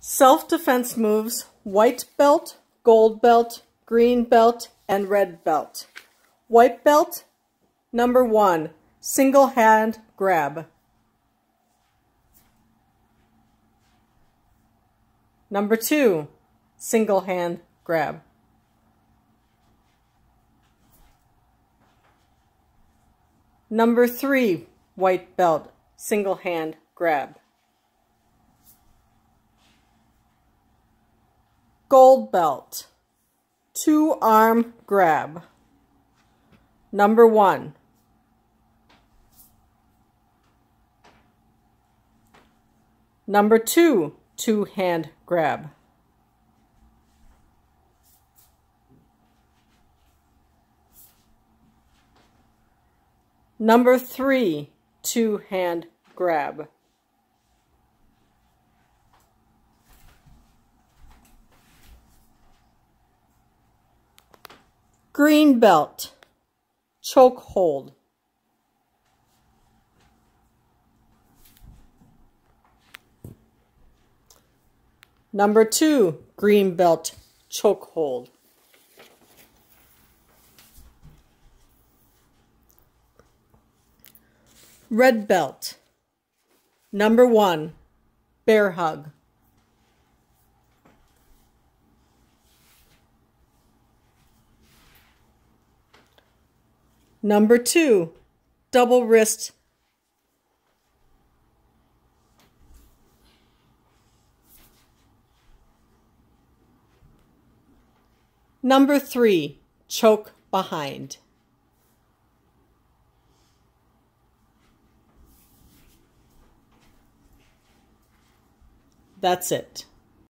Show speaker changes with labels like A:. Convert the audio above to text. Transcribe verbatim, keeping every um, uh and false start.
A: Self-defense moves: white belt, gold belt, green belt, and red belt. White belt, number one, single hand grab. Number two, single hand grab. Number three, white belt, single hand grab. Gold belt, two arm grab. Number one. Number two, two hand grab. Number three, two hand grab. Green belt, choke hold. Number two, green belt, choke hold. Red belt, number one, bear hug. Number two, double wrist. Number three, choke behind. That's it.